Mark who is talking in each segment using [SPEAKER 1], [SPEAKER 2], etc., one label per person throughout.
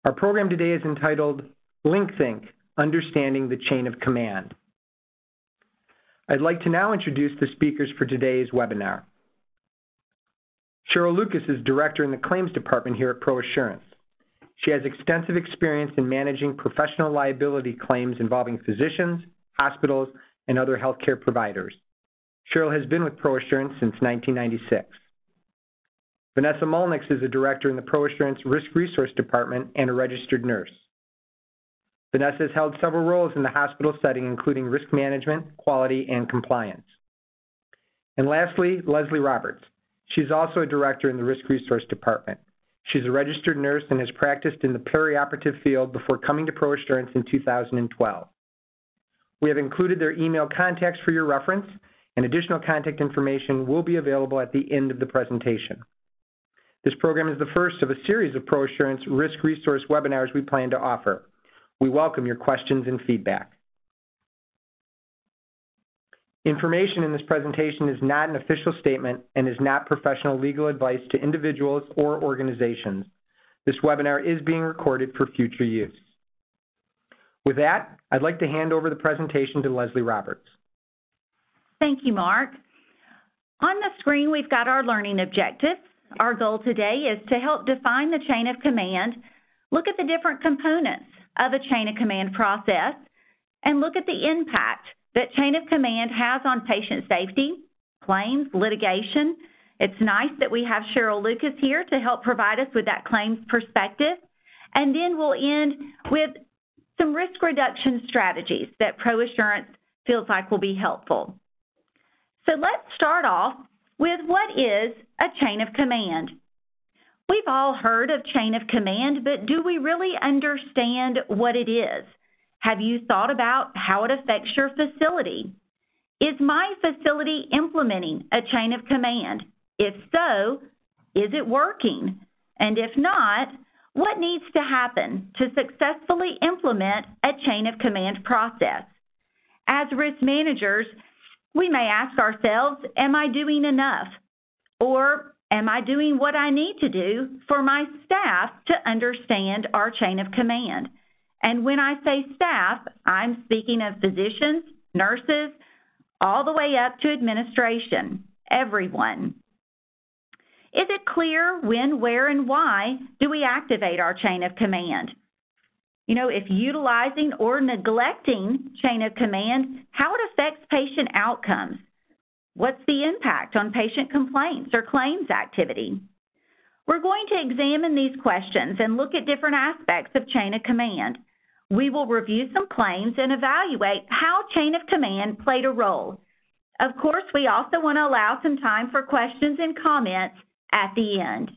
[SPEAKER 1] Our program today is entitled LinkThink, Understanding the Chain of Command. I'd like to now introduce the speakers for today's webinar. Cheryl Lucas is Director in the Claims Department here at ProAssurance. She has extensive experience in managing professional liability claims involving physicians, hospitals, and other healthcare providers. Cheryl has been with ProAssurance since 1996. Vanessa Mulnix is a Director in the ProAssurance Risk Resource Department and a registered nurse. Vanessa has held several roles in the hospital setting, including risk management, quality, and compliance. And lastly, Leslie Roberts. She's also a Director in the Risk Resource Department. She's a registered nurse and has practiced in the perioperative field before coming to ProAssurance in 2012. We have included their email contacts for your reference, and additional contact information will be available at the end of the presentation. This program is the first of a series of ProAssurance Risk Resource webinars we plan to offer. We welcome your questions and feedback. Information in this presentation is not an official statement and is not professional legal advice to individuals or organizations. This webinar is being recorded for future use. With that, I'd like to hand over the presentation to Leslie Roberts.
[SPEAKER 2] Thank you, Mark. On the screen, we've got our learning objectives. Our goal today is to help define the chain of command, look at the different components of a chain of command process, and look at the impact that chain of command has on patient safety, claims, litigation. It's nice that we have Cheryl Lucas here to help provide us with that claims perspective. And then we'll end with some risk reduction strategies that ProAssurance feels like will be helpful. So let's start off with what is a chain of command. We've all heard of chain of command, but do we really understand what it is? Have you thought about how it affects your facility? Is my facility implementing a chain of command? If so, is it working? And if not, what needs to happen to successfully implement a chain of command process? As risk managers, we may ask ourselves, am I doing enough? Or am I doing what I need to do for my staff to understand our chain of command? And when I say staff, I'm speaking of physicians, nurses, all the way up to administration, everyone. Is it clear when, where, and why do we activate our chain of command? You know, if utilizing or neglecting chain of command, how it affects patient outcomes. What's the impact on patient complaints or claims activity? We're going to examine these questions and look at different aspects of chain of command. We will review some claims and evaluate how chain of command played a role. Of course, we also want to allow some time for questions and comments at the end.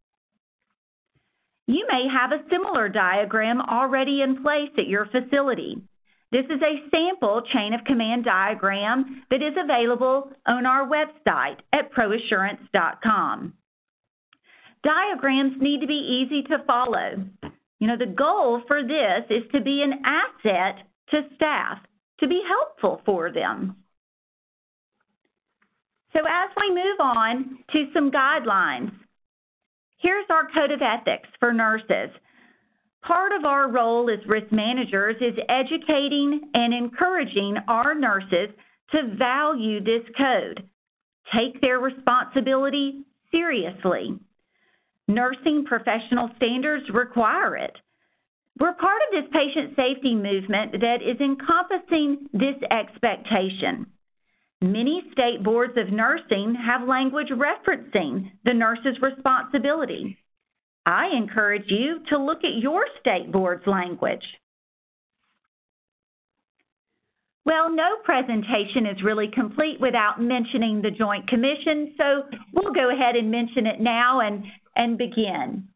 [SPEAKER 2] You may have a similar diagram already in place at your facility. This is a sample chain of command diagram that is available on our website at proassurance.com. Diagrams need to be easy to follow. You know, the goal for this is to be an asset to staff, to be helpful for them. So as we move on to some guidelines, here's our code of ethics for nurses. Part of our role as risk managers is educating and encouraging our nurses to value this code, take their responsibility seriously. Nursing professional standards require it. We're part of this patient safety movement that is encompassing this expectation. Many state boards of nursing have language referencing the nurse's responsibility. I encourage you to look at your state board's language. Well, no presentation is really complete without mentioning the Joint Commission, so we'll go ahead and mention it now and begin.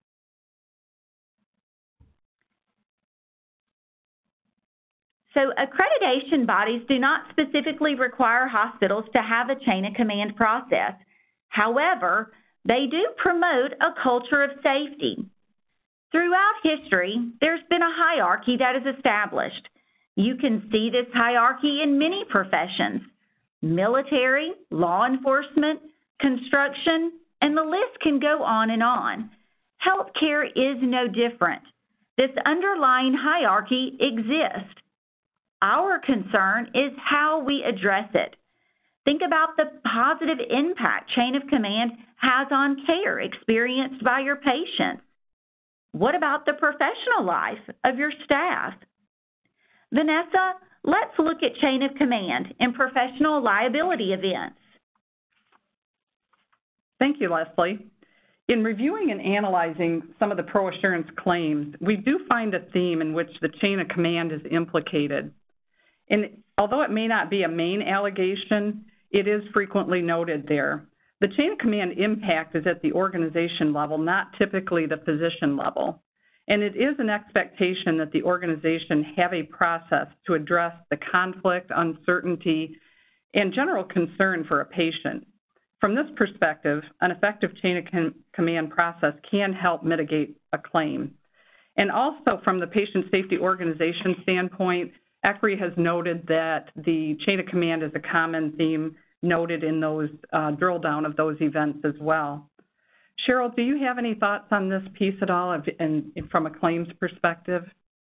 [SPEAKER 2] So accreditation bodies do not specifically require hospitals to have a chain of command process. However, they do promote a culture of safety. Throughout history, there's been a hierarchy that is established. You can see this hierarchy in many professions: military, law enforcement, construction, and the list can go on and on. Healthcare is no different. This underlying hierarchy exists. Our concern is how we address it. Think about the positive impact chain of command has on care experienced by your patients. What about the professional life of your staff? Vanessa, let's look at chain of command and professional liability events.
[SPEAKER 3] Thank you, Leslie. In reviewing and analyzing some of the ProAssurance claims, we do find a theme in which the chain of command is implicated. And although it may not be a main allegation, it is frequently noted there. The chain of command impact is at the organization level, not typically the physician level. And it is an expectation that the organization have a process to address the conflict, uncertainty, and general concern for a patient. From this perspective, an effective chain of command process can help mitigate a claim. And also from the patient safety organization standpoint, ECRI has noted that the chain of command is a common theme noted in those drill down of those events as well. Cheryl, do you have any thoughts on this piece at all and from a claims perspective?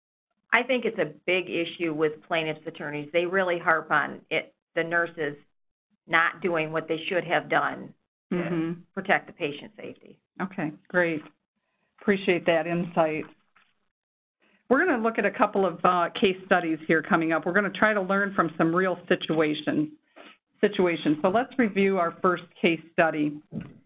[SPEAKER 4] I think it's a big issue with plaintiffs' attorneys. They really harp on it, the nurses not doing what they should have done to protect the patient safety.
[SPEAKER 3] Okay, great. Appreciate that insight. We're going to look at a couple of case studies here coming up. We're going to try to learn from some real situations. So let's review our first case study.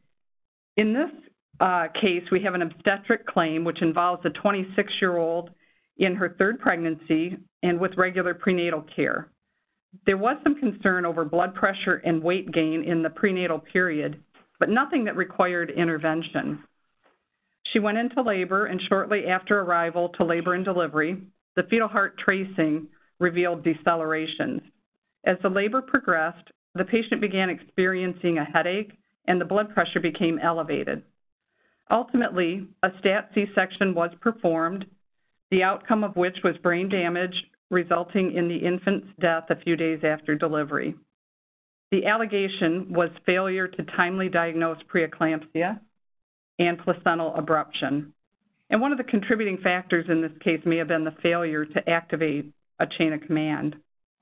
[SPEAKER 3] In this case, we have an obstetric claim which involves a 26-year-old in her third pregnancy and with regular prenatal care. There was some concern over blood pressure and weight gain in the prenatal period, but nothing that required intervention. She went into labor, and shortly after arrival to labor and delivery, the fetal heart tracing revealed decelerations. As the labor progressed, the patient began experiencing a headache, and the blood pressure became elevated. Ultimately, a stat C-section was performed, the outcome of which was brain damage, resulting in the infant's death a few days after delivery. The allegation was failure to timely diagnose preeclampsia and placental abruption. And one of the contributing factors in this case may have been the failure to activate a chain of command.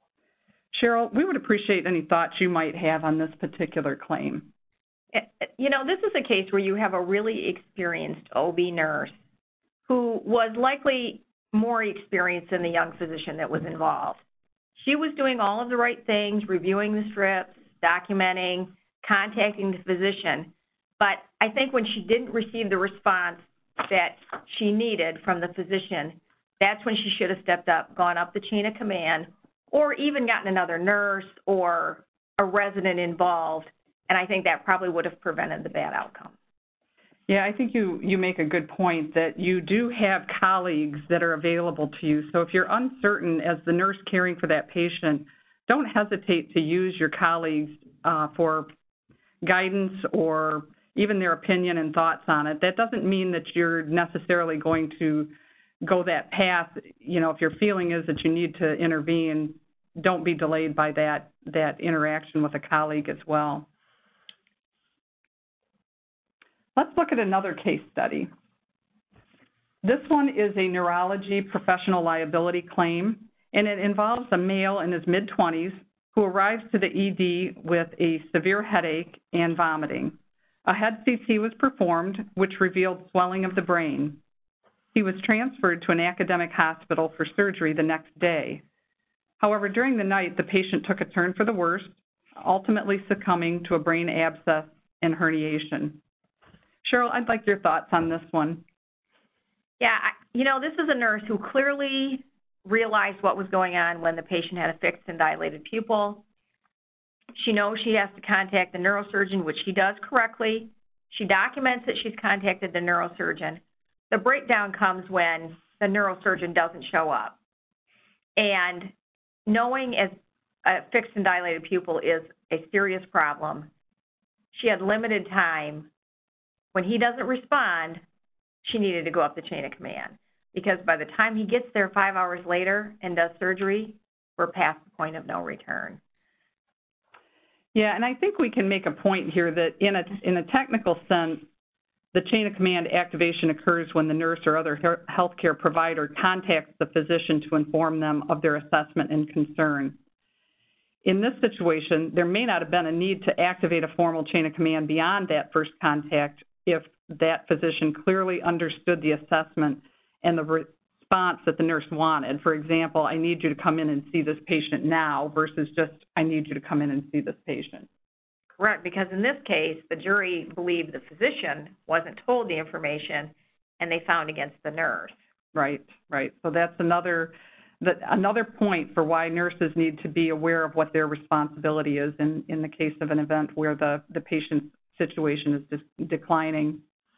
[SPEAKER 3] Cheryl, we would appreciate any thoughts you might have on this particular claim.
[SPEAKER 4] You know, this is a case where you have a really experienced OB nurse who was likely more experienced than the young physician that was involved. She was doing all of the right things, reviewing the strips, documenting, contacting the physician. But I think when she didn't receive the response that she needed from the physician, that's when she should have stepped up, gone up the chain of command, or even gotten another nurse or a resident involved. And I think that probably would have prevented the bad outcome.
[SPEAKER 3] Yeah, I think you make a good point that you do have colleagues that are available to you. So if you're uncertain as the nurse caring for that patient, don't hesitate to use your colleagues for guidance or even their opinion and thoughts on it. That doesn't mean that you're necessarily going to go that path. You know, if your feeling is that you need to intervene, don't be delayed by that interaction with a colleague as well. Let's look at another case study. This one is a neurology professional liability claim, and it involves a male in his mid-20s who arrives to the ED with a severe headache and vomiting. A head CT was performed, which revealed swelling of the brain. He was transferred to an academic hospital for surgery the next day. However, during the night, the patient took a turn for the worse, ultimately succumbing to a brain abscess and herniation. Cheryl, I'd like your thoughts on this one.
[SPEAKER 4] Yeah, you know, this is a nurse who clearly realized what was going on when the patient had a fixed and dilated pupil. She knows she has to contact the neurosurgeon, which she does correctly. She documents that she's contacted the neurosurgeon. The breakdown comes when the neurosurgeon doesn't show up. And knowing as a fixed and dilated pupil is a serious problem, she had limited time. When he doesn't respond, she needed to go up the chain of command, because by the time he gets there 5 hours later and does surgery, we're past the point of no return.
[SPEAKER 3] Yeah, and I think we can make a point here that in a technical sense, The chain of command activation occurs when the nurse or other healthcare provider contacts the physician to inform them of their assessment and concern. In this situation, there may not have been a need to activate a formal chain of command beyond that first contact if that physician clearly understood the assessment and the response that the nurse wanted. For example, I need you to come in and see this patient now versus just, I need you to come in and see this patient.
[SPEAKER 4] Correct, because in this case, the jury believed the physician wasn't told the information and they found against the nurse.
[SPEAKER 3] Right, right. So that's another point for why nurses need to be aware of what their responsibility is in the case of an event where the patient's situation is declining.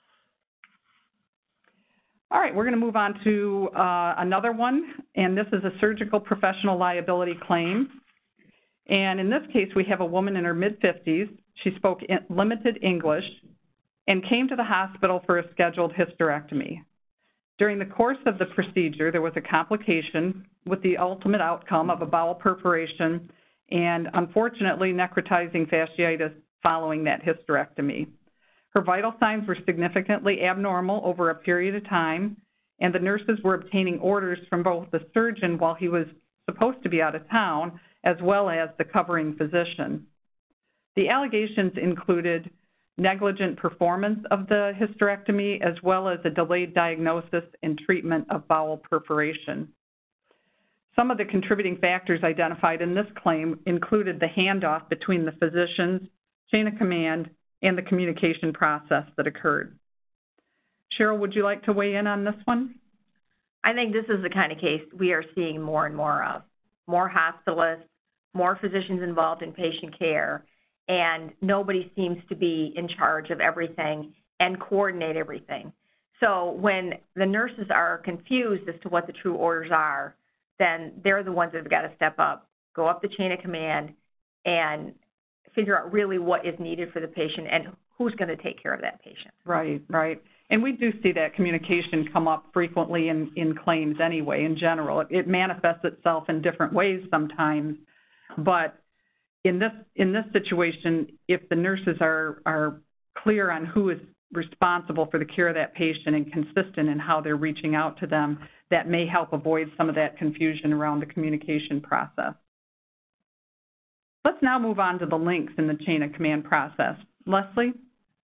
[SPEAKER 3] All right, we're going to move on to another one, and this is a surgical professional liability claim. And in this case, we have a woman in her mid-50s. She spoke limited English and came to the hospital for a scheduled hysterectomy. During the course of the procedure, there was a complication with the ultimate outcome of a bowel perforation and, unfortunately, necrotizing fasciitis following that hysterectomy. Her vital signs were significantly abnormal over a period of time, and the nurses were obtaining orders from both the surgeon while he was supposed to be out of town, as well as the covering physician. The allegations included negligent performance of the hysterectomy, as well as a delayed diagnosis and treatment of bowel perforation. Some of the contributing factors identified in this claim included the handoff between the physician's chain of command and the communication process that occurred. Cheryl, would you like to weigh in on this one?
[SPEAKER 4] I think this is the kind of case we are seeing more and more of. More hospitalists, more physicians involved in patient care, and nobody seems to be in charge of everything and coordinate everything. So when the nurses are confused as to what the true orders are, then they're the ones that have got to step up, go up the chain of command, and figure out really what is needed for the patient and who's going to take care of that patient.
[SPEAKER 3] Right, right. And we do see that communication come up frequently in claims anyway, in general. It manifests itself in different ways sometimes, but in this situation, if the nurses are clear on who is responsible for the care of that patient and consistent in how they're reaching out to them, that may help avoid some of that confusion around the communication process. Let's now move on to the links in the chain of command process. Leslie?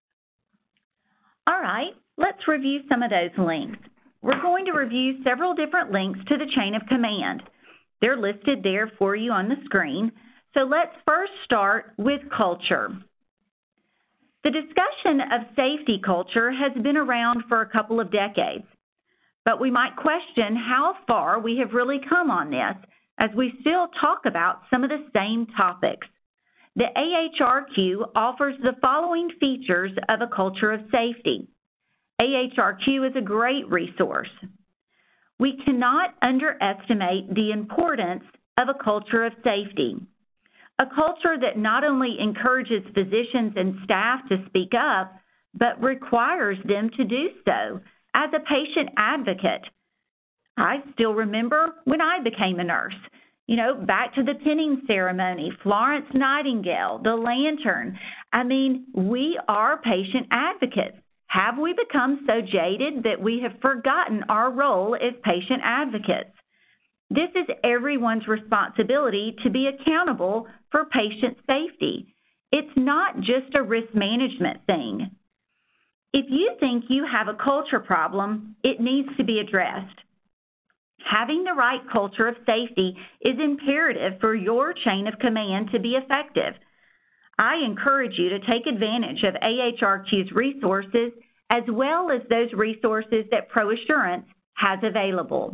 [SPEAKER 2] All right, let's review some of those links. We're going to review several different links to the chain of command. They're listed there for you on the screen. So let's first start with culture. The discussion of safety culture has been around for a couple of decades, but we might question how far we have really come on this, as we still talk about some of the same topics. The AHRQ offers the following features of a culture of safety. AHRQ is a great resource. We cannot underestimate the importance of a culture of safety. A culture that not only encourages physicians and staff to speak up, but requires them to do so as a patient advocate. I still remember when I became a nurse, back to the pinning ceremony, Florence Nightingale, the lantern. I mean, we are patient advocates. Have we become so jaded that we have forgotten our role as patient advocates? This is everyone's responsibility to be accountable for patient safety. It's not just a risk management thing. If you think you have a culture problem, it needs to be addressed. Having the right culture of safety is imperative for your chain of command to be effective. I encourage you to take advantage of AHRQ's resources as well as those resources that ProAssurance has available.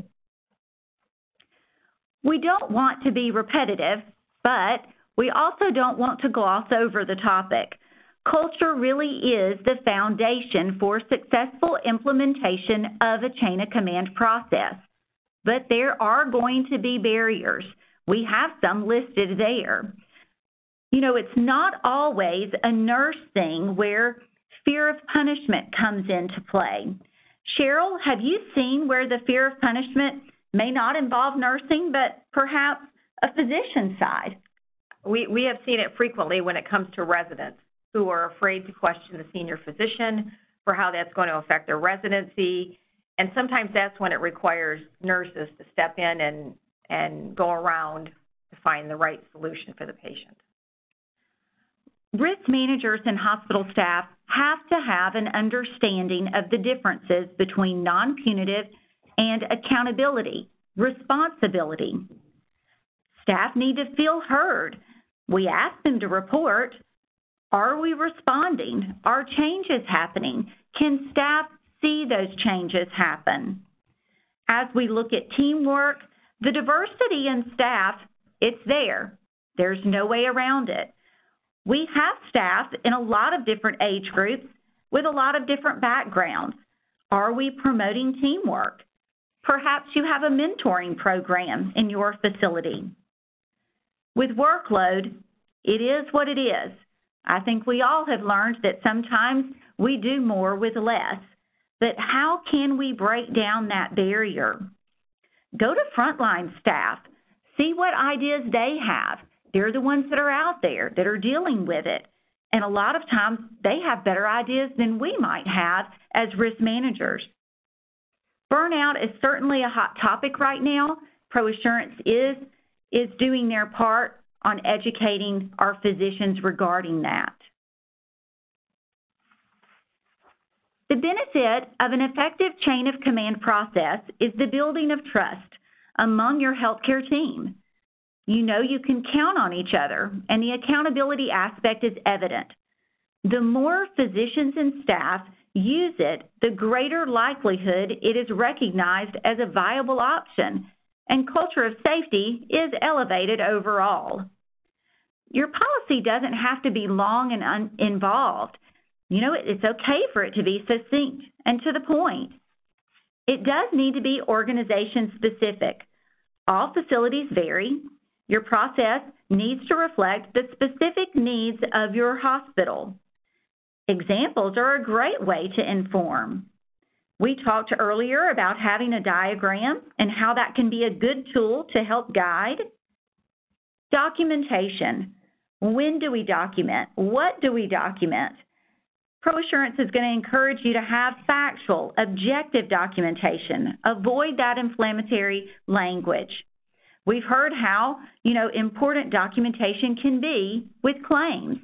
[SPEAKER 2] We don't want to be repetitive, but we also don't want to gloss over the topic. Culture really is the foundation for successful implementation of a chain of command process. But there are going to be barriers. We have some listed there. It's not always a nurse thing where fear of punishment comes into play. Cheryl, have you seen where the fear of punishment may not involve nursing, but perhaps a physician's side?
[SPEAKER 4] We have seen it frequently when it comes to residents who are afraid to question the senior physician, for how that's going to affect their residency. And sometimes that's when it requires nurses to step in and go around to find the right solution for the patient.
[SPEAKER 2] Risk managers and hospital staff have to have an understanding of the differences between non-punitive and accountability, responsibility. Staff need to feel heard. We ask them to report. Are we responding? Are changes happening? Can staff see those changes happen? As we look at teamwork, the diversity in staff, it's there. There's no way around it. We have staff in a lot of different age groups with a lot of different backgrounds. Are we promoting teamwork? Perhaps you have a mentoring program in your facility. With workload, it is what it is. I think we all have learned that sometimes we do more with less, but how can we break down that barrier? Go to frontline staff, see what ideas they have. They're the ones that are out there that are dealing with it. And a lot of times they have better ideas than we might have as risk managers. Burnout is certainly a hot topic right now. ProAssurance is doing their part on educating our physicians regarding that. The benefit of an effective chain of command process is the building of trust among your healthcare team. You know you can count on each other, and the accountability aspect is evident. The more physicians and staff use it, the greater likelihood it is recognized as a viable option, and culture of safety is elevated overall. Your policy doesn't have to be long and involved. You know, it's okay for it to be succinct and to the point. It does need to be organization specific. All facilities vary. Your process needs to reflect the specific needs of your hospital. Examples are a great way to inform. We talked earlier about having a diagram and how that can be a good tool to help guide. Documentation. When do we document? What do we document? ProAssurance is going to encourage you to have factual, objective documentation. Avoid that inflammatory language. We've heard how, important documentation can be with claims.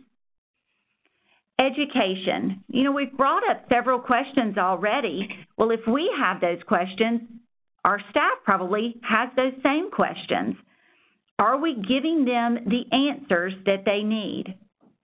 [SPEAKER 2] Education. We've brought up several questions already. Well, if we have those questions, our staff probably has those same questions. Are we giving them the answers that they need?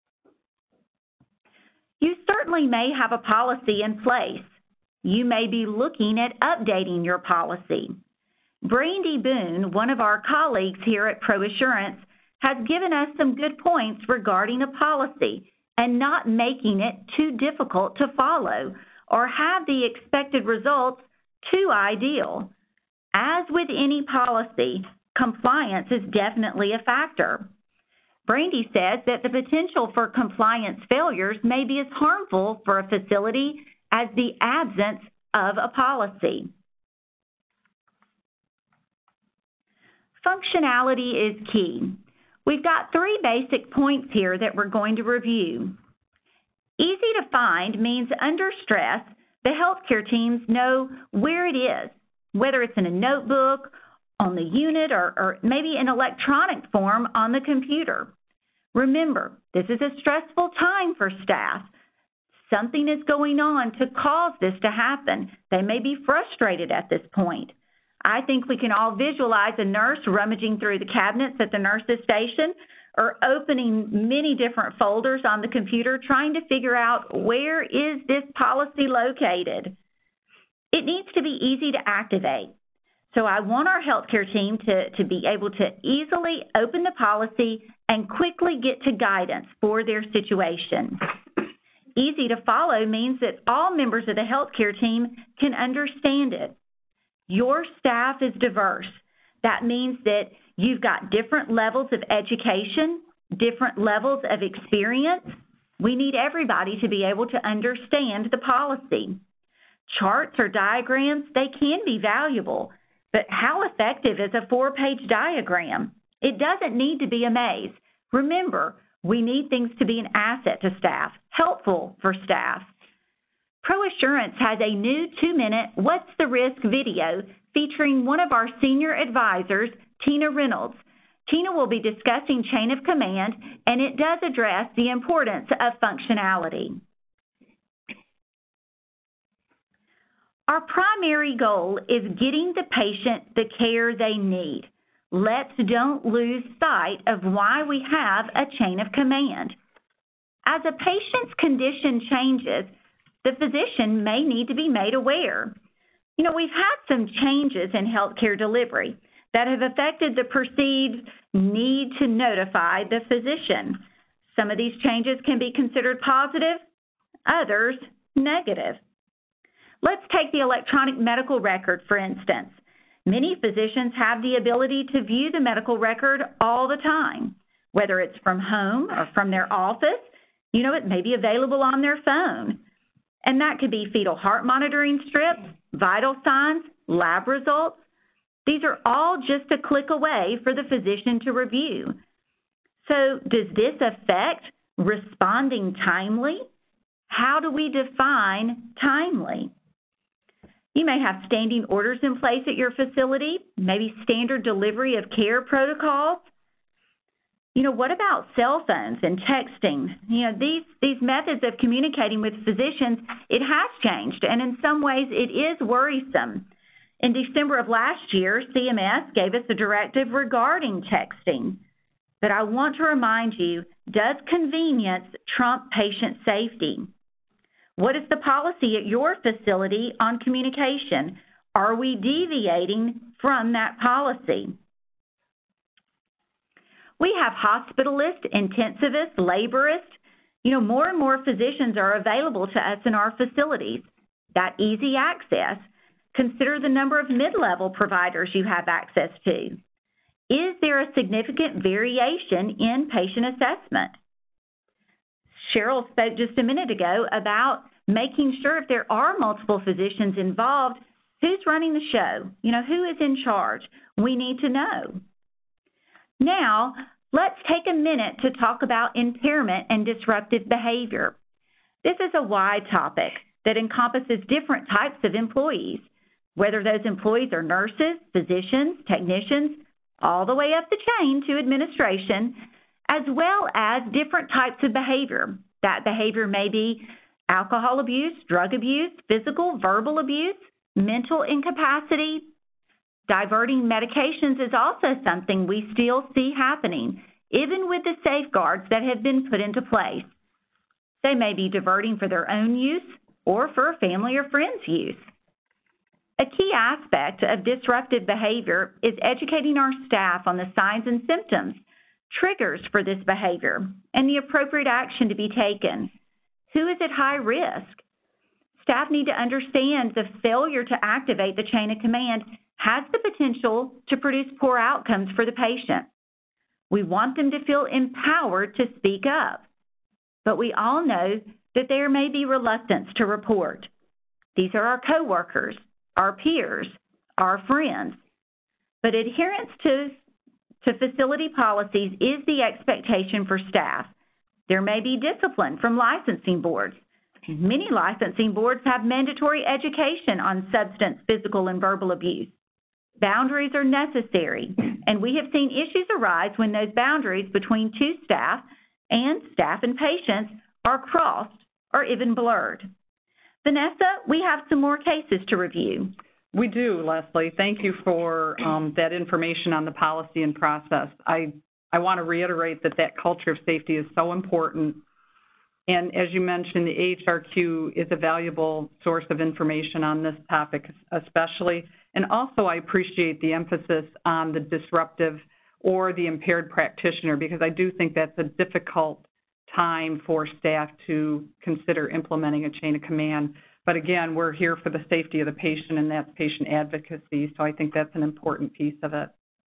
[SPEAKER 2] You certainly may have a policy in place. You may be looking at updating your policy. Brandy Boone, one of our colleagues here at ProAssurance, has given us some good points regarding a policy and not making it too difficult to follow or have the expected results too ideal. As with any policy, compliance is definitely a factor. Brandy says that the potential for compliance failures may be as harmful for a facility as the absence of a policy. Functionality is key. We've got 3 basic points here that we're going to review. Easy to find means under stress, the healthcare teams know where it is, whether it's in a notebook, on the unit, or maybe in electronic form on the computer. Remember, this is a stressful time for staff. Something is going on to cause this to happen. They may be frustrated at this point. I think we can all visualize a nurse rummaging through the cabinets at the nurse's station or opening many different folders on the computer trying to figure out where is this policy located. It needs to be easy to activate. So I want our healthcare team to be able to easily open the policy and quickly get to guidance for their situation. Easy to follow means that all members of the healthcare team can understand it. Your staff is diverse. That means that you've got different levels of education, different levels of experience. We need everybody to be able to understand the policy. Charts or diagrams, they can be valuable, but how effective is a 4-page diagram? It doesn't need to be a maze. Remember, we need things to be an asset to staff, helpful for staff. ProAssurance has a new 2-minute What's the Risk video featuring one of our senior advisors, Tina Reynolds. Tina will be discussing chain of command, and it does address the importance of functionality. Our primary goal is getting the patient the care they need. Let's don't lose sight of why we have a chain of command. As a patient's condition changes, the physician may need to be made aware. You know, we've had some changes in healthcare delivery that have affected the perceived need to notify the physician. Some of these changes can be considered positive, others negative. Let's take the electronic medical record, for instance. Many physicians have the ability to view the medical record all the time, whether it's from home or from their office. You know, it may be available on their phone. And that could be fetal heart monitoring strips, vital signs, lab results. These are all just a click away for the physician to review. So does this affect responding timely? How do we define timely? You may have standing orders in place at your facility, maybe standard delivery of care protocols. You know, what about cell phones and texting? You know, these methods of communicating with physicians, it has changed, and in some ways it is worrisome. In December of last year, CMS gave us a directive regarding texting. But I want to remind you, does convenience trump patient safety? What is the policy at your facility on communication? Are we deviating from that policy? We have hospitalists, intensivists, laborists. You know, more and more physicians are available to us in our facilities. That easy access. Consider the number of mid-level providers you have access to. Is there a significant variation in patient assessment? Cheryl spoke just a minute ago about making sure if there are multiple physicians involved, who's running the show? You know, who is in charge? We need to know. Now, let's take a minute to talk about impairment and disruptive behavior. This is a wide topic that encompasses different types of employees, whether those employees are nurses, physicians, technicians, all the way up the chain to administration, as well as different types of behavior. That behavior may be alcohol abuse, drug abuse, physical, verbal abuse, mental incapacity. Diverting medications is also something we still see happening, even with the safeguards that have been put into place. They may be diverting for their own use or for family or friends' use. A key aspect of disruptive behavior is educating our staff on the signs and symptoms, triggers for this behavior, and the appropriate action to be taken. Who is at high risk? Staff need to understand the failure to activate the chain of command has the potential to produce poor outcomes for the patient. We want them to feel empowered to speak up, but we all know that there may be reluctance to report. These are our coworkers, our peers, our friends. But adherence to facility policies is the expectation for staff. There may be discipline from licensing boards. Many licensing boards have mandatory education on substance, physical, and verbal abuse. Boundaries are necessary, and we have seen issues arise when those boundaries between two staff and patients are crossed or even blurred. Vanessa, we have some more cases to review.
[SPEAKER 3] We do, Leslie. Thank you for that information on the policy and process. I want to reiterate that culture of safety is so important. And as you mentioned, the AHRQ is a valuable source of information on this topic, especially. And also, I appreciate the emphasis on the disruptive or the impaired practitioner, because I do think that's a difficult time for staff to consider implementing a chain of command. But again, we're here for the safety of the patient, and that's patient advocacy, so I think that's an important piece of it.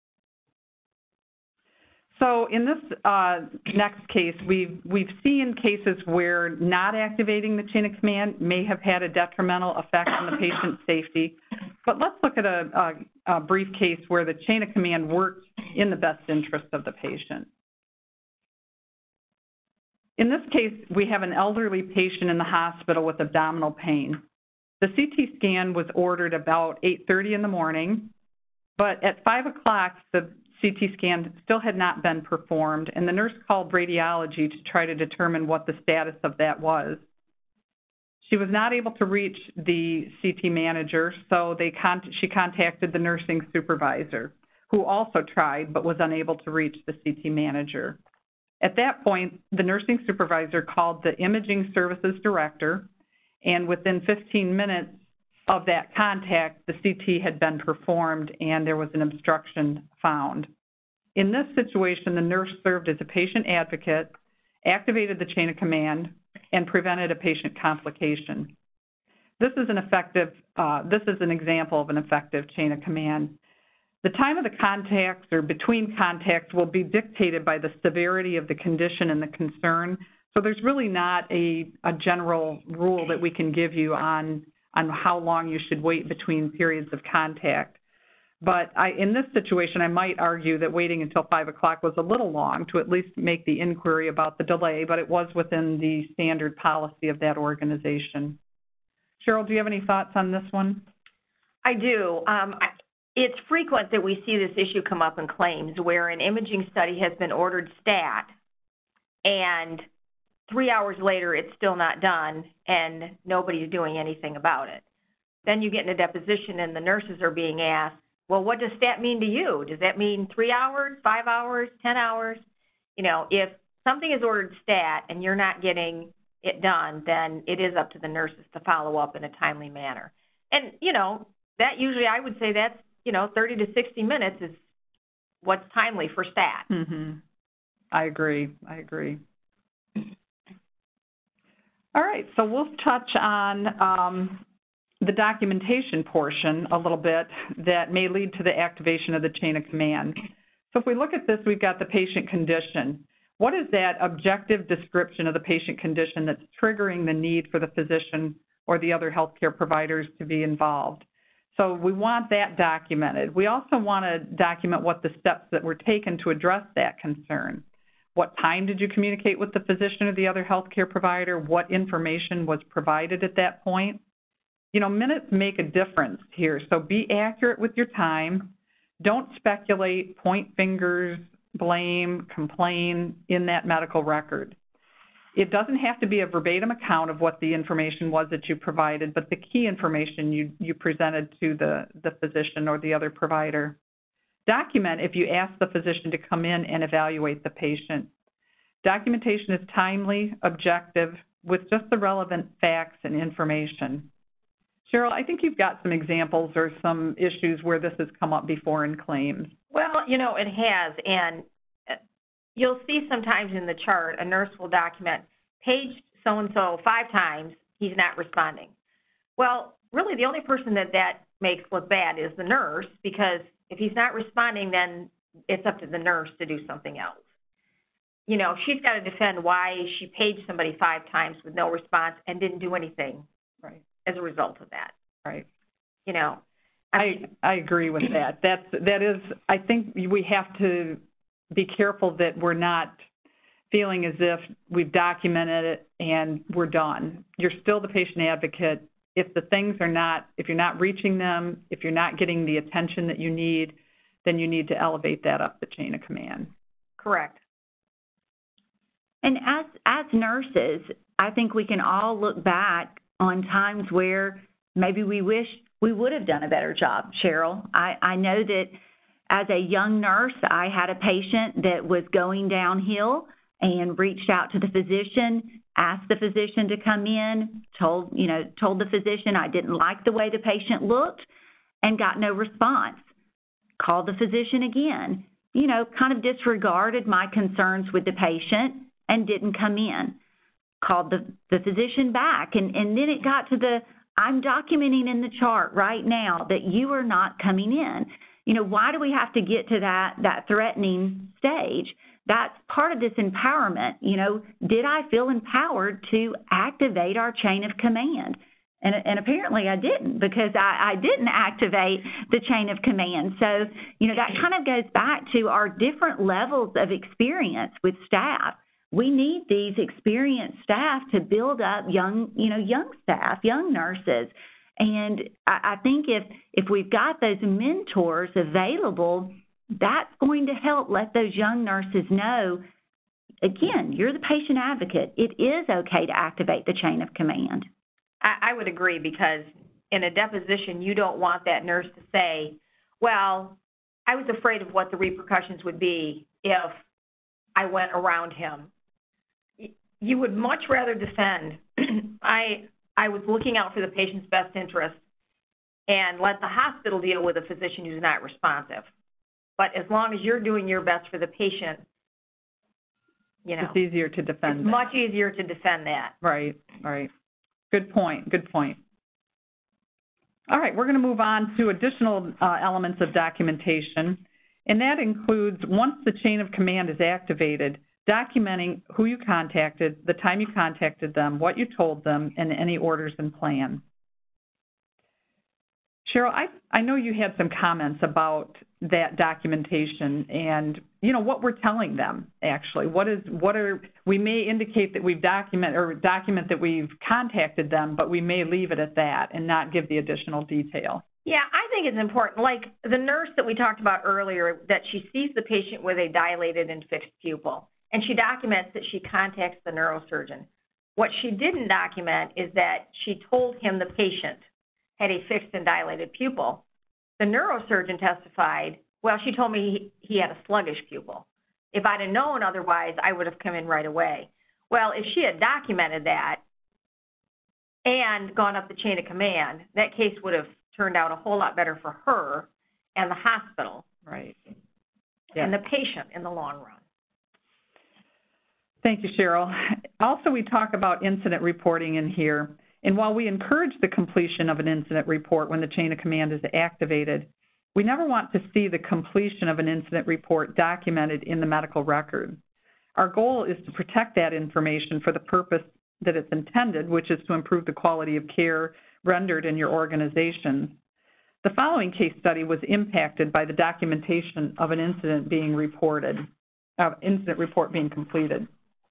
[SPEAKER 3] So in this next case, we've seen cases where not activating the chain of command may have had a detrimental effect on the patient's safety. But let's look at a brief case where the chain of command worked in the best interest of the patient. In this case, we have an elderly patient in the hospital with abdominal pain. The CT scan was ordered about 8:30 in the morning, but at 5 o'clock, the CT scan still had not been performed, and the nurse called radiology to try to determine what the status of that was. She was not able to reach the CT manager, so she contacted the nursing supervisor, who also tried but was unable to reach the CT manager. At that point, the nursing supervisor called the imaging services director, and within 15 minutes of that contact, the CT had been performed and there was an obstruction found. In this situation, the nurse served as a patient advocate, activated the chain of command, and prevented a patient complication. This is an example of an effective chain of command. The time of the contacts or between contacts will be dictated by the severity of the condition and the concern. So there's really not a general rule that we can give you on how long you should wait between periods of contact. But in this situation, I might argue that waiting until 5 o'clock was a little long to at least make the inquiry about the delay, but it was within the standard policy of that organization. Cheryl, do you have any thoughts on this one?
[SPEAKER 4] I do. It's frequent that we see this issue come up in claims where an imaging study has been ordered stat, and 3 hours later it's still not done, and nobody's doing anything about it. Then you get in a deposition and the nurses are being asked, well, what does stat mean to you? Does that mean 3 hours, 5 hours, 10 hours? You know, if something is ordered stat and you're not getting it done, then it is up to the nurses to follow up in a timely manner. And, you know, that usually I would say that's, 30 to 60 minutes is what's timely for stat.
[SPEAKER 3] Mm-hmm. I agree. All right, so we'll touch on the documentation portion a little bit that may lead to the activation of the chain of command. So if we look at this, we've got the patient condition. What is that objective description of the patient condition that's triggering the need for the physician or the other healthcare providers to be involved? So we want that documented. We also want to document what the steps that were taken to address that concern. What time did you communicate with the physician or the other healthcare provider? What information was provided at that point? Minutes make a difference here, so be accurate with your time. Don't speculate, point fingers, blame, complain in that medical record. It doesn't have to be a verbatim account of what the information was that you provided, but the key information you presented to the physician or the other provider. Document if you ask the physician to come in and evaluate the patient. Documentation is timely, objective, with just the relevant facts and information. Cheryl, I think you've got some examples or some issues where this has come up before in claims.
[SPEAKER 4] Well, it has, and you'll see sometimes in the chart, a nurse will document, page so-and-so 5 times, he's not responding. Well, really the only person that makes look bad is the nurse, because if he's not responding, then it's up to the nurse to do something else. She's got to defend why she paged somebody 5 times with no response and didn't do anything.
[SPEAKER 3] Right.
[SPEAKER 4] As a result of that.
[SPEAKER 3] Right.
[SPEAKER 4] I
[SPEAKER 3] agree with that. That is, I think we have to be careful that we're not feeling as if we've documented it and we're done. You're still the patient advocate. If you're not reaching them, if you're not getting the attention that you need, then you need to elevate that up the chain of command.
[SPEAKER 4] Correct.
[SPEAKER 2] And as nurses, I think we can all look back on times where maybe we wish we would have done a better job, Cheryl. I know that as a young nurse, I had a patient that was going downhill and reached out to the physician, asked the physician to come in, told the physician I didn't like the way the patient looked, and got no response. Called the physician again, kind of disregarded my concerns with the patient and didn't come in. Called the physician back, and then it got to I'm documenting in the chart right now that you are not coming in. Why do we have to get to that threatening stage? That's part of this empowerment. Did I feel empowered to activate our chain of command? And apparently I didn't, because I didn't activate the chain of command. So, that kind of goes back to our different levels of experience with staff. we need these experienced staff to build up young staff, young nurses. And I think if we've got those mentors available, that's going to help let those young nurses know, again, you're the patient advocate. It is okay to activate the chain of command.
[SPEAKER 4] I would agree, because in a deposition, you don't want that nurse to say, well, I was afraid of what the repercussions would be if I went around him. You would much rather defend, I was looking out for the patient's best interest, and let the hospital deal with a physician who's not responsive. But as long as you're doing your best for the patient,
[SPEAKER 3] it's easier to defend.
[SPEAKER 4] It's much easier to defend that.
[SPEAKER 3] Right. Good point. All right, we're going to move on to additional elements of documentation, and that includes, once the chain of command is activated, documenting who you contacted, the time you contacted them, what you told them, and any orders and plan. Cheryl, I know you had some comments about that documentation and, what we're telling them, actually. We may indicate that we've document that we've contacted them, but we may leave it at that and not give the additional detail.
[SPEAKER 4] Yeah, I think it's important. Like the nurse that we talked about earlier, that she sees the patient with a dilated and fixed pupil, and she documents that she contacts the neurosurgeon. What she didn't document is that she told him the patient had a fixed and dilated pupil. The neurosurgeon testified, well, she told me he had a sluggish pupil. If I'd have known otherwise, I would have come in right away. Well, if she had documented that and gone up the chain of command, that case would have turned out a whole lot better for her and the hospital.
[SPEAKER 3] Right.
[SPEAKER 4] And the patient in the long run.
[SPEAKER 3] Thank you, Cheryl. Also, we talk about incident reporting in here. And while we encourage the completion of an incident report when the chain of command is activated, we never want to see the completion of an incident report documented in the medical record. Our goal is to protect that information for the purpose that it's intended, which is to improve the quality of care rendered in your organization. The following case study was impacted by the documentation of an incident being reported, incident report being completed.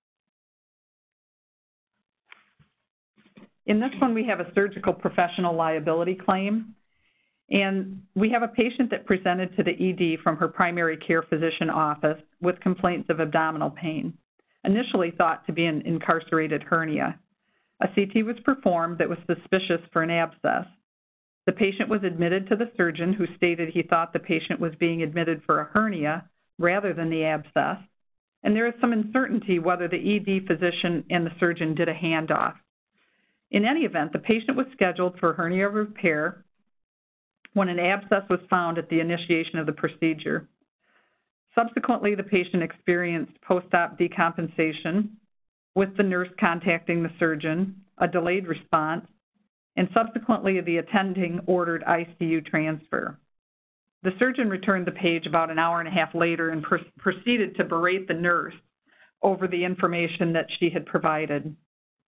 [SPEAKER 3] In this one, we have a surgical professional liability claim, and we have a patient that presented to the ED from her primary care physician office with complaints of abdominal pain, initially thought to be an incarcerated hernia. A CT was performed that was suspicious for an abscess. The patient was admitted to the surgeon, who stated he thought the patient was being admitted for a hernia rather than the abscess, and there is some uncertainty whether the ED physician and the surgeon did a handoff. In any event, the patient was scheduled for hernia repair when an abscess was found at the initiation of the procedure. Subsequently, the patient experienced post-op decompensation, with the nurse contacting the surgeon, a delayed response, and subsequently the attending ordered ICU transfer. The surgeon returned the page about an hour and a half later and proceeded to berate the nurse over the information that she had provided.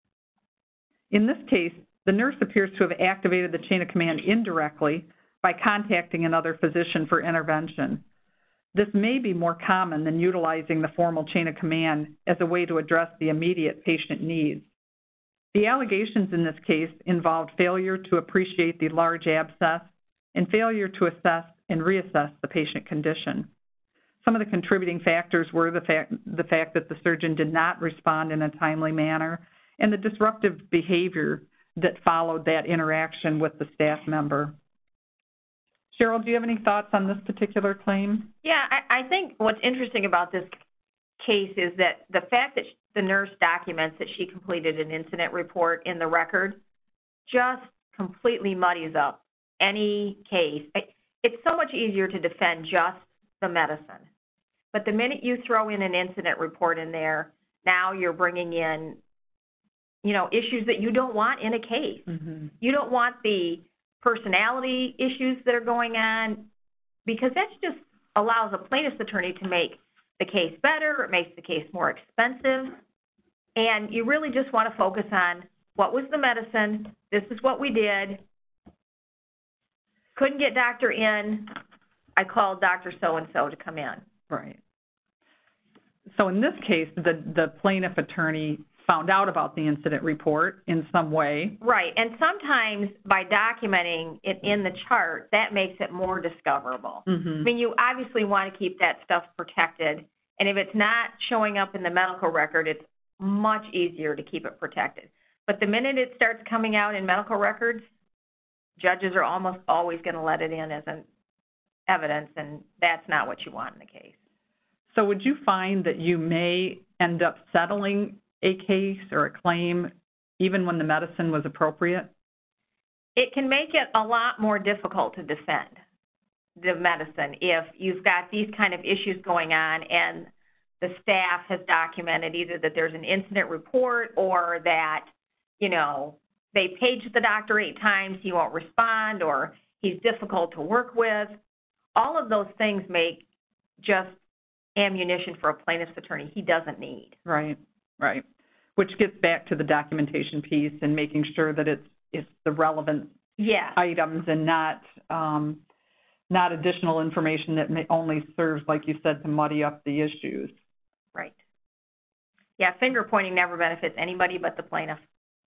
[SPEAKER 3] In this case, the nurse appears to have activated the chain of command indirectly by contacting another physician for intervention. This may be more common than utilizing the formal chain of command as a way to address the immediate patient needs. The allegations in this case involved failure to appreciate the large abscess and failure to assess and reassess the patient condition. Some of the contributing factors were the fact that the surgeon did not respond in a timely manner, and the disruptive behavior that followed that interaction with the staff member. Cheryl, do you have any thoughts on this particular claim?
[SPEAKER 4] Yeah, I think what's interesting about this case is that the fact that the nurse documents that she completed an incident report in the record just completely muddies up any case. It's so much easier to defend just the medicine. But the minute you throw in an incident report in there, now you're bringing in issues that you don't want in a case. Mm-hmm. You don't want the personality issues that are going on, because that just allows a plaintiff's attorney to make the case better. It makes the case more expensive. And you really just want to focus on what was the medicine, this is what we did, couldn't get doctor in, I called Dr. So-and-so to come in.
[SPEAKER 3] Right. So in this case, the plaintiff attorney found out about the incident report in some way.
[SPEAKER 4] Right, and sometimes by documenting it in the chart, that makes it more discoverable.
[SPEAKER 3] Mm-hmm.
[SPEAKER 4] I mean, you obviously want to keep that stuff protected, and if it's not showing up in the medical record, it's much easier to keep it protected. But the minute it starts coming out in medical records, judges are almost always going to let it in as an evidence, and that's not what you want in the case.
[SPEAKER 3] So would you find that you may end up settling a case or a claim even when the medicine was appropriate?
[SPEAKER 4] It can make it a lot more difficult to defend the medicine if you've got these kind of issues going on and the staff has documented either that there's an incident report or that, you know, they paged the doctor 8 times, he won't respond, or he's difficult to work with. All of those things make just ammunition for a plaintiff's attorney he doesn't need.
[SPEAKER 3] Right, right. Which gets back to the documentation piece and making sure that it's the relevant items and not additional information that only serves, like you said, to muddy up the issues.
[SPEAKER 4] Right. Yeah, finger pointing never benefits anybody but the plaintiff.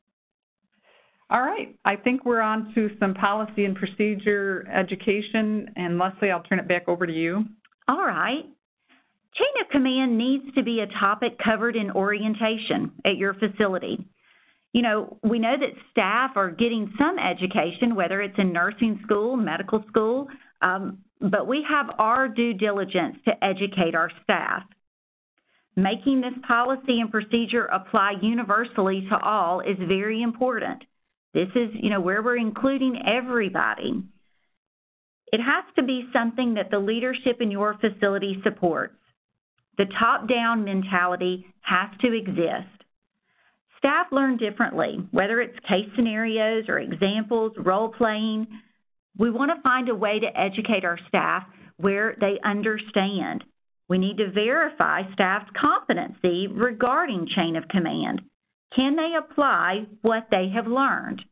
[SPEAKER 3] All right. I think we're on to some policy and procedure education. And Leslie, I'll turn it back over to you.
[SPEAKER 2] All right. Chain of command needs to be a topic covered in orientation at your facility. You know, we know that staff are getting some education, whether it's in nursing school, medical school, but we have our due diligence to educate our staff. Making this policy and procedure apply universally to all is very important. This is, you know, where we're including everybody. It has to be something that the leadership in your facility supports. The top-down mentality has to exist. Staff learn differently, whether it's case scenarios or examples, role-playing. We want to find a way to educate our staff where they understand. We need to verify staff's competency regarding chain of command. Can they apply what they have learned?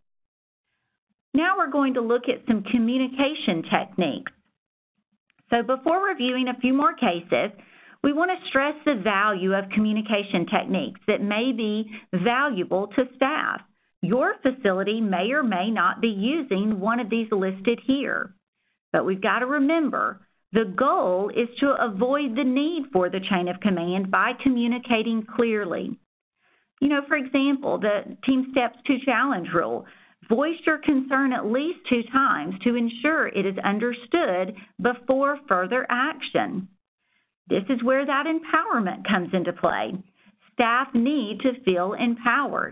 [SPEAKER 2] Now we're going to look at some communication techniques. So before reviewing a few more cases, we want to stress the value of communication techniques that may be valuable to staff. Your facility may or may not be using one of these listed here. But we've got to remember, the goal is to avoid the need for the chain of command by communicating clearly. You know, for example, the Team Steps to Challenge rule. Voice your concern at least 2 times to ensure it is understood before further action. This is where that empowerment comes into play. Staff need to feel empowered.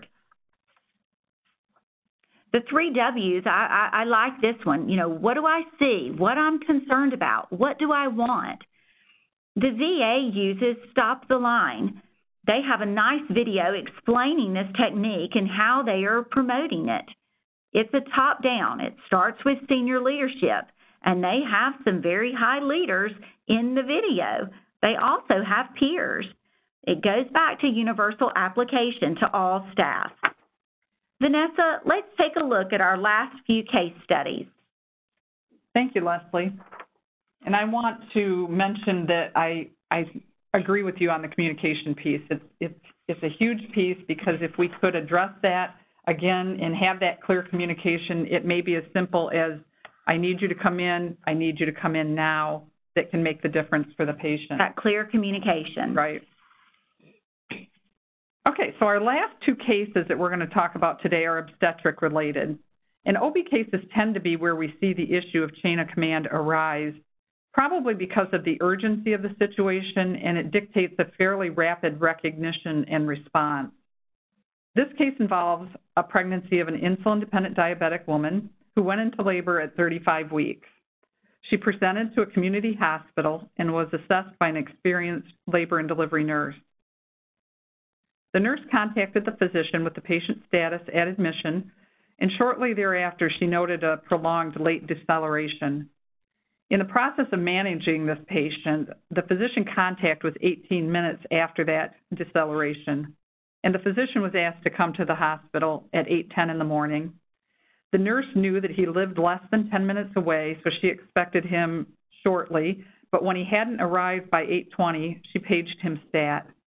[SPEAKER 2] The 3 W's, I like this one. You know, what do I see? What I'm concerned about? What do I want? The VA uses Stop the Line. They have a nice video explaining this technique and how they are promoting it. It's a top-down. It starts with senior leadership, and they have some very high leaders in the video. They also have peers. It goes back to universal application to all staff. Vanessa, let's take a look at our last few case studies.
[SPEAKER 3] Thank you, Leslie. And I want to mention that I agree with you on the communication piece. It's a huge piece because if we could address that again and have that clear communication, it may be as simple as, I need you to come in, I need you to come in now, that can make the difference for the patient.
[SPEAKER 2] That clear communication.
[SPEAKER 3] Right. Okay, so our last 2 cases that we're going to talk about today are obstetric related. And OB cases tend to be where we see the issue of chain of command arise, probably because of the urgency of the situation, and it dictates a fairly rapid recognition and response. This case involves a pregnancy of an insulin-dependent diabetic woman who went into labor at 35 weeks. She presented to a community hospital and was assessed by an experienced labor and delivery nurse. The nurse contacted the physician with the patient's status at admission, and shortly thereafter she noted a prolonged late deceleration. In the process of managing this patient, the physician contact was 18 minutes after that deceleration, and the physician was asked to come to the hospital at 8:10 in the morning. The nurse knew that he lived less than 10 minutes away, so she expected him shortly, but when he hadn't arrived by 8:20, she paged him stat.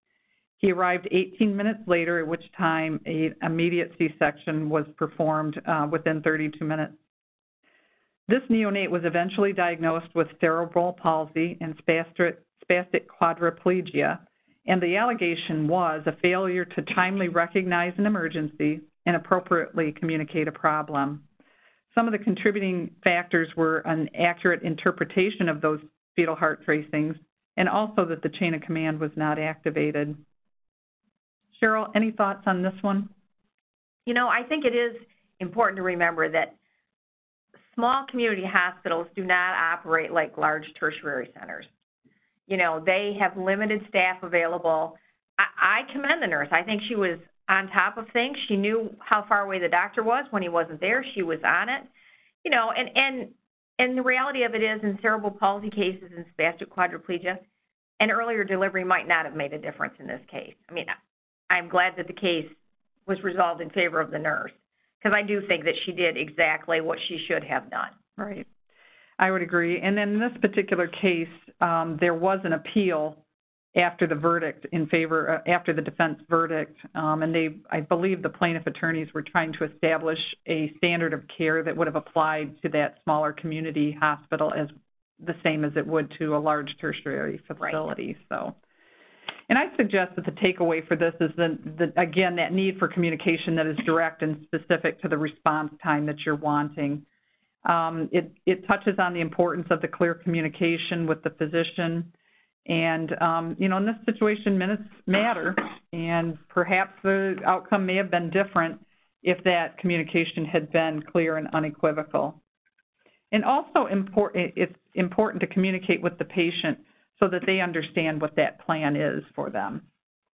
[SPEAKER 3] He arrived 18 minutes later, at which time an immediate C-section was performed within 32 minutes. This neonate was eventually diagnosed with cerebral palsy and spastic quadriplegia, and the allegation was a failure to timely recognize an emergency and appropriately communicate a problem. Some of the contributing factors were an accurate interpretation of those fetal heart tracings, and also that the chain of command was not activated. Cheryl, any thoughts on this one?
[SPEAKER 4] You know, I think it is important to remember that small community hospitals do not operate like large tertiary centers. You know, they have limited staff available. I commend the nurse. I think she was on top of things. She knew how far away the doctor was when he wasn't there. She was on it. You know, and the reality of it is, in cerebral palsy cases and spastic quadriplegia, an earlier delivery might not have made a difference in this case. I mean, I'm glad that the case was resolved in favor of the nurse, because I do think that she did exactly what she should have done.
[SPEAKER 3] Right. I would agree. And in this particular case, there was an appeal after the verdict in favor, after the defense verdict, and I believe the plaintiff attorneys were trying to establish a standard of care that would have applied to that smaller community hospital as the same as it would to a large tertiary facility. Right. So. And I suggest that the takeaway for this is again, that need for communication that is direct and specific to the response time that you're wanting. It touches on the importance of the clear communication with the physician. And, you know, in this situation, minutes matter, and perhaps the outcome may have been different if that communication had been clear and unequivocal. And also, it's important to communicate with the patient so that they understand what that plan is for them.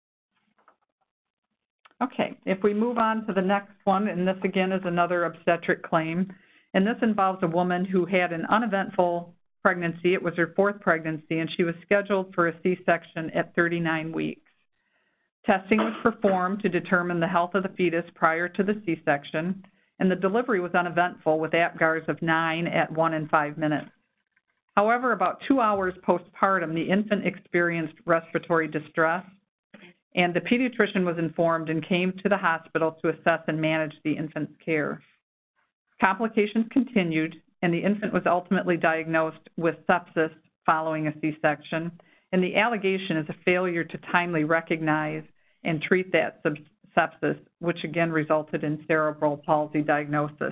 [SPEAKER 3] Okay, if we move on to the next one, and this again is another obstetric claim, and this involves a woman who had an uneventful pregnancy. It was her fourth pregnancy, and she was scheduled for a C-section at 39 weeks. Testing was performed to determine the health of the fetus prior to the C-section, and the delivery was uneventful with APGARs of 9 at 1 and 5 minutes. However, about 2 hours postpartum, the infant experienced respiratory distress, and the pediatrician was informed and came to the hospital to assess and manage the infant's care. Complications continued, and the infant was ultimately diagnosed with sepsis following a C-section, and the allegation is a failure to timely recognize and treat that sepsis, which again resulted in cerebral palsy diagnosis.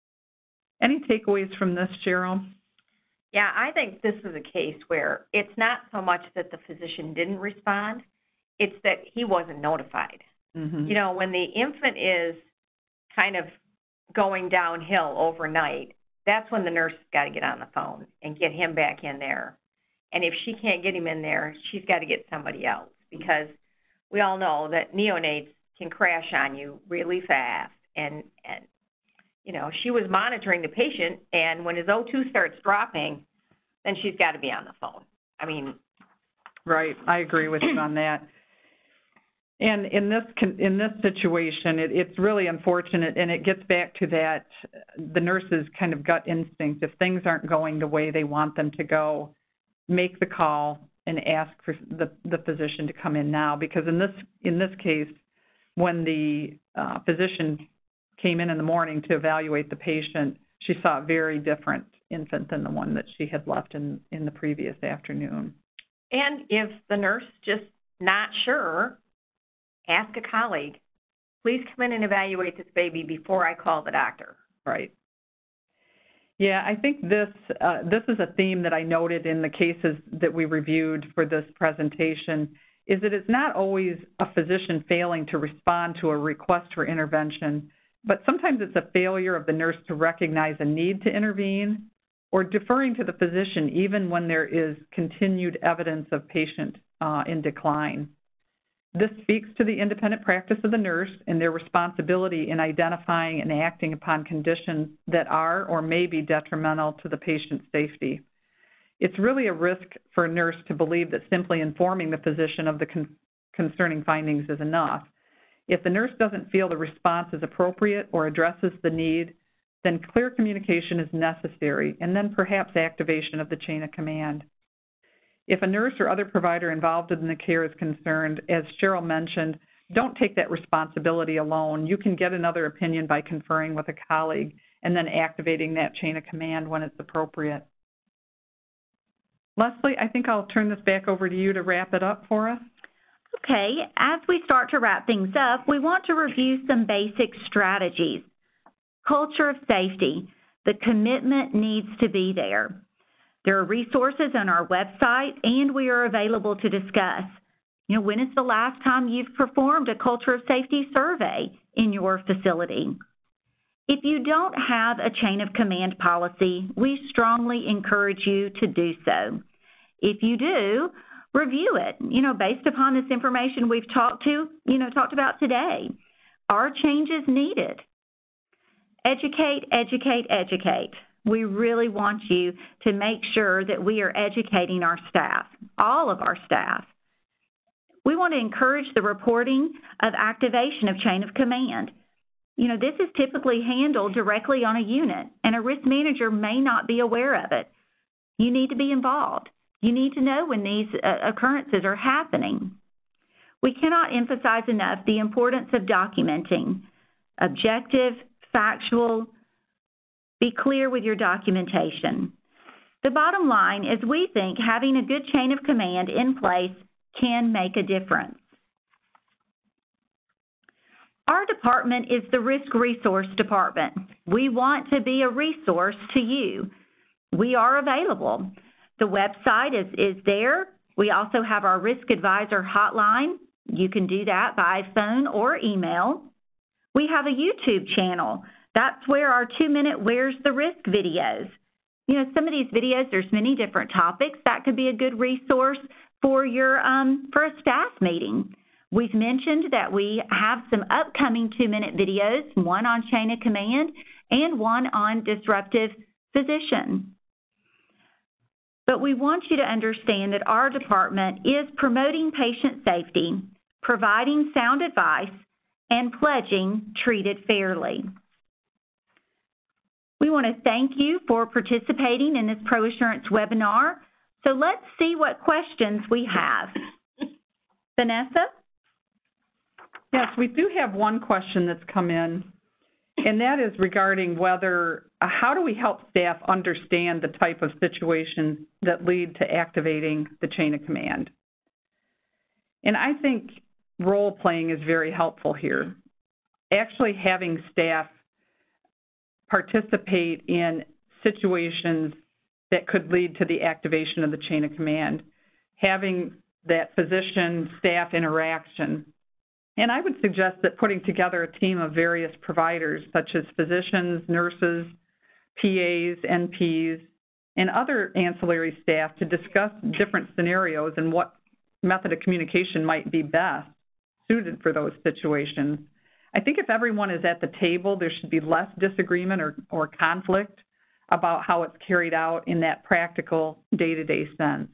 [SPEAKER 3] Any takeaways from this, Cheryl?
[SPEAKER 4] Yeah, I think this is a case where it's not so much that the physician didn't respond, it's that he wasn't notified. Mm-hmm. You know, when the infant is kind of going downhill overnight, that's when the nurse has got to get on the phone and get him back in there. And if she can't get him in there, she's got to get somebody else, because we all know that neonates can crash on you really fast. And you know, she was monitoring the patient, and when his O2 starts dropping, then she's got to be on the phone. I mean.
[SPEAKER 3] Right. I agree with you on that. And in this situation, it's really unfortunate, and it gets back to that, the nurse's kind of gut instinct. If things aren't going the way they want them to go, make the call and ask for the physician to come in now. Because in this case, when the physician came in the morning to evaluate the patient, she saw a very different infant than the one that she had left in the previous afternoon.
[SPEAKER 4] And if the nurse just not sure, ask a colleague, please come in and evaluate this baby before I call the doctor.
[SPEAKER 3] Right. Yeah, I think this is a theme that I noted in the cases that we reviewed for this presentation, is that it's not always a physician failing to respond to a request for intervention, but sometimes it's a failure of the nurse to recognize a need to intervene, or deferring to the physician even when there is continued evidence of patient in decline. This speaks to the independent practice of the nurse and their responsibility in identifying and acting upon conditions that are or may be detrimental to the patient's safety. It's really a risk for a nurse to believe that simply informing the physician of the concerning findings is enough. If the nurse doesn't feel the response is appropriate or addresses the need, then clear communication is necessary, and then perhaps activation of the chain of command. If a nurse or other provider involved in the care is concerned, as Cheryl mentioned, don't take that responsibility alone. You can get another opinion by conferring with a colleague and then activating that chain of command when it's appropriate. Leslie, I think I'll turn this back over to you to wrap it up for us.
[SPEAKER 2] Okay, as we start to wrap things up, we want to review some basic strategies. Culture of safety. The commitment needs to be there. There are resources on our website, and we are available to discuss. When is the last time you've performed a culture of safety survey in your facility? If you don't have a chain of command policy, we strongly encourage you to do so. If you do, review it, based upon this information we've talked about today. Are changes needed? Educate, educate, educate. We really want you to make sure that we are educating our staff, all of our staff. We want to encourage the reporting of activation of chain of command. This is typically handled directly on a unit, and a risk manager may not be aware of it. You need to be involved. You need to know when these occurrences are happening. We cannot emphasize enough the importance of documenting. Objective, factual, be clear with your documentation. The bottom line is we think having a good chain of command in place can make a difference. Our department is the Risk Resource Department. We want to be a resource to you. We are available. The website is there. We also have our Risk Advisor hotline. You can do that by phone or email. We have a YouTube channel. That's where our 2-minute Where's the Risk videos. Some of these videos, there's many different topics. That could be a good resource for your for a staff meeting. We've mentioned that we have some upcoming 2-minute videos, one on chain of command and one on disruptive physician. But we want you to understand that our department is promoting patient safety, providing sound advice, and pledging treated fairly. We want to thank you for participating in this ProAssurance webinar. So let's see what questions we have. Vanessa?
[SPEAKER 3] Yes, we do have one question that's come in, and that is regarding how do we help staff understand the type of situations that lead to activating the chain of command? And I think role playing is very helpful here. Actually having staff participate in situations that could lead to the activation of the chain of command, having that physician-staff interaction. And I would suggest that putting together a team of various providers, such as physicians, nurses, PAs, NPs, and other ancillary staff to discuss different scenarios and what method of communication might be best suited for those situations. I think if everyone is at the table, there should be less disagreement or conflict about how it's carried out in that practical day-to-day sense.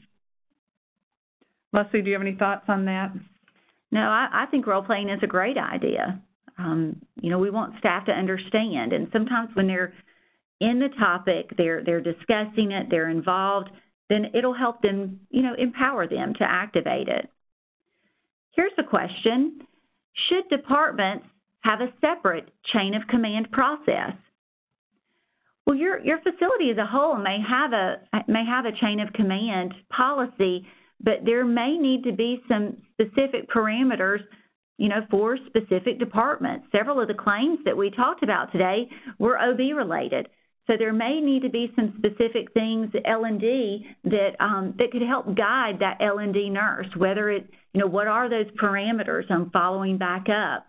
[SPEAKER 3] Leslie, do you have any thoughts on that?
[SPEAKER 2] No, I think role-playing is a great idea. We want staff to understand, and sometimes when they're in the topic, they're discussing it, they're involved, then it'll help them, empower them to activate it. Here's a question. Should departments have a separate chain of command process? Well, your facility as a whole may have a chain of command policy, but there may need to be some specific parameters, for specific departments. Several of the claims that we talked about today were OB related. So there may need to be some specific things, L&D, that could help guide that L&D nurse, whether it, what are those parameters on following back up?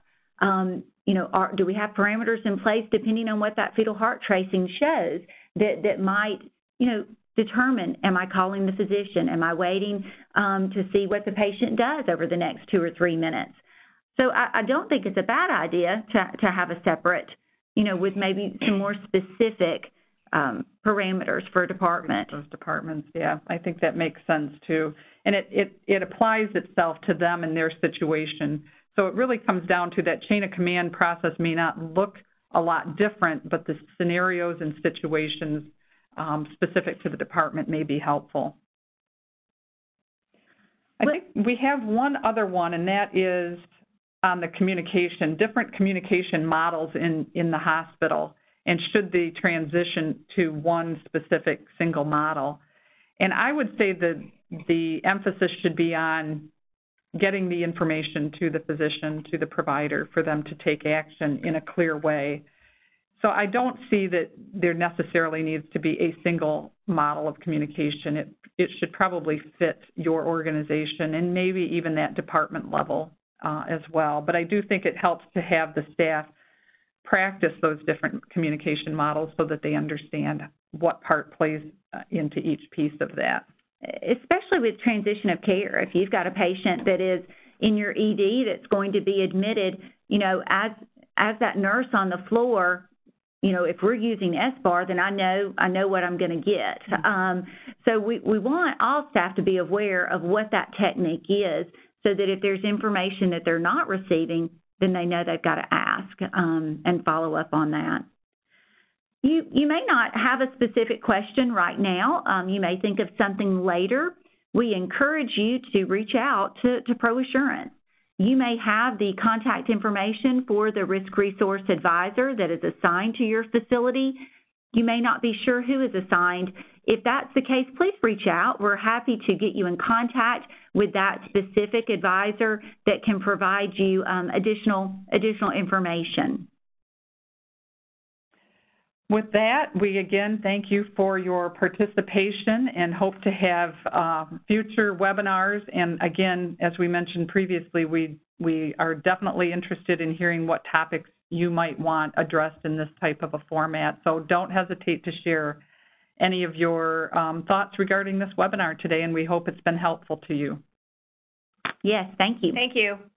[SPEAKER 2] Do we have parameters in place depending on what that fetal heart tracing shows that might, determine, am I calling the physician? Am I waiting to see what the patient does over the next 2 or 3 minutes? So I don't think it's a bad idea to have a separate, with maybe some more specific parameters for a department.
[SPEAKER 3] Those departments, yeah, I think that makes sense too. And it applies itself to them and their situation. So it really comes down to that chain of command process may not look a lot different, but the scenarios and situations specific to the department may be helpful. I think we have one other one, and that is on the communication, different communication models in the hospital, and should they transition to one specific single model. And I would say that the emphasis should be on getting the information to the physician, to the provider, for them to take action in a clear way. So I don't see that there necessarily needs to be a single model of communication. It should probably fit your organization and maybe even that department level as well. But I do think it helps to have the staff practice those different communication models so that they understand what part plays into each piece of that.
[SPEAKER 2] Especially with transition of care. If you've got a patient that is in your ED that's going to be admitted, you know, as that nurse on the floor, you know, if we're using SBAR, then I know what I'm going to get. So we want all staff to be aware of what that technique is, so that if there's information that they're not receiving, then they know they've got to ask and follow up on that. You may not have a specific question right now. You may think of something later. We encourage you to reach out to ProAssurance. You may have the contact information for the risk resource advisor that is assigned to your facility. You may not be sure who is assigned. If that's the case, please reach out. We're happy to get you in contact with that specific advisor that can provide you additional information.
[SPEAKER 3] With that, we again thank you for your participation and hope to have future webinars. And again, as we mentioned previously, we are definitely interested in hearing what topics you might want addressed in this type of a format. So don't hesitate to share any of your thoughts regarding this webinar today, and we hope it's been helpful to you.
[SPEAKER 2] Yes, thank you.
[SPEAKER 4] Thank you.